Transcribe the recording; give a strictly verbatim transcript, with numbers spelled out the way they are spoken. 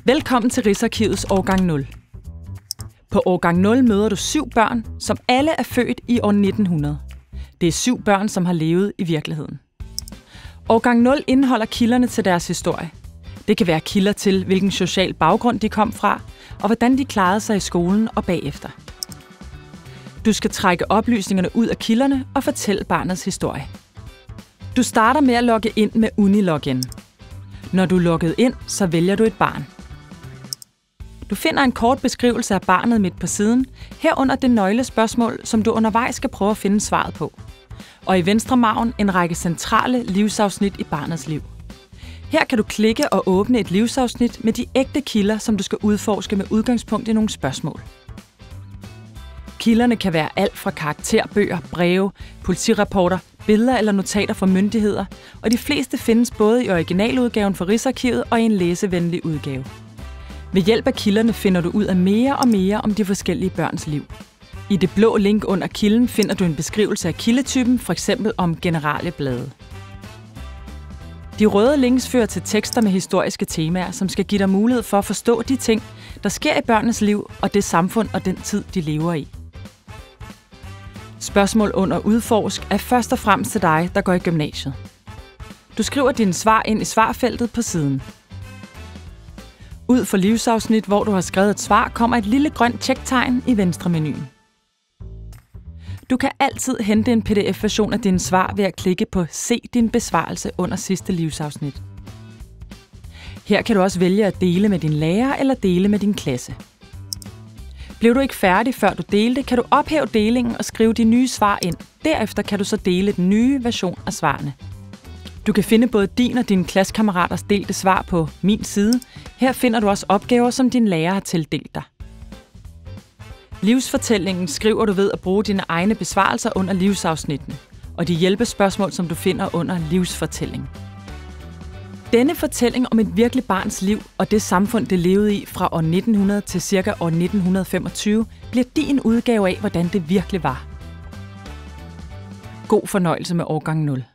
Velkommen til Rigsarkivets årgang nul. På årgang nul møder du syv børn, som alle er født i år nitten hundrede. Det er syv børn, som har levet i virkeligheden. Årgang nul indeholder kilderne til deres historie. Det kan være kilder til, hvilken social baggrund de kom fra, og hvordan de klarede sig i skolen og bagefter. Du skal trække oplysningerne ud af kilderne og fortælle barnets historie. Du starter med at logge ind med Unilogin. Når du er logget ind, så vælger du et barn. Du finder en kort beskrivelse af barnet midt på siden, herunder det nøglespørgsmål, som du undervejs skal prøve at finde svaret på. Og i venstre margen en række centrale livsafsnit i barnets liv. Her kan du klikke og åbne et livsafsnit med de ægte kilder, som du skal udforske med udgangspunkt i nogle spørgsmål. Kilderne kan være alt fra karakterbøger, breve, politirapporter, billeder eller notater fra myndigheder, og de fleste findes både i originaludgaven fra Rigsarkivet og i en læsevenlig udgave. Ved hjælp af kilderne finder du ud af mere og mere om de forskellige børns liv. I det blå link under kilden finder du en beskrivelse af kildetypen, f.eks. om generelle blade. De røde links fører til tekster med historiske temaer, som skal give dig mulighed for at forstå de ting, der sker i børnenes liv og det samfund og den tid, de lever i. Spørgsmål under udforsk er først og fremmest til dig, der går i gymnasiet. Du skriver dine svar ind i svarfeltet på siden. Ud for livsafsnit, hvor du har skrevet et svar, kommer et lille grønt tjektegn i venstre menuen. Du kan altid hente en P D F-version af dine svar ved at klikke på Se din besvarelse under sidste livsafsnit. Her kan du også vælge at dele med din lærer eller dele med din klasse. Blev du ikke færdig, før du delte, kan du ophæve delingen og skrive de nye svar ind. Derefter kan du så dele den nye version af svarene. Du kan finde både din og dine klassekammeraters delte svar på Min side. Her finder du også opgaver, som din lærer har tildelt dig. Livsfortællingen skriver du ved at bruge dine egne besvarelser under livsafsnittene, og de hjælpespørgsmål, som du finder under livsfortælling. Denne fortælling om et virkelig barns liv og det samfund, det levede i fra år nitten hundrede til ca. år nitten femogtyve, bliver din udgave af, hvordan det virkelig var. God fornøjelse med årgang nul.